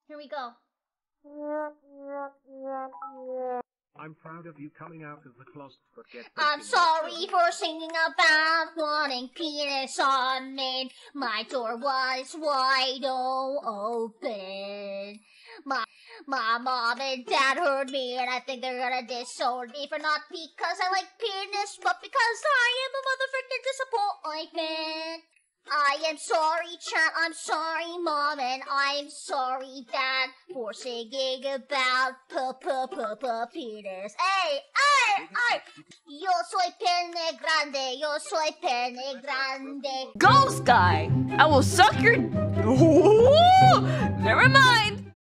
Here we go. I'm proud of you coming out of the closet, but get back I'm in sorry for singing about wanting penis on me. My door was wide open. My mom and dad heard me, and I think they're gonna disown me for not because I like penis, but because I am a motherfucking disappointment. I am sorry, chat. I'm sorry, mom, and I'm sorry, dad, for singing about penis. Hey! Yo soy pene grande. Yo soy pene grande. Go, Sky! I will suck your... Ooh, never mind!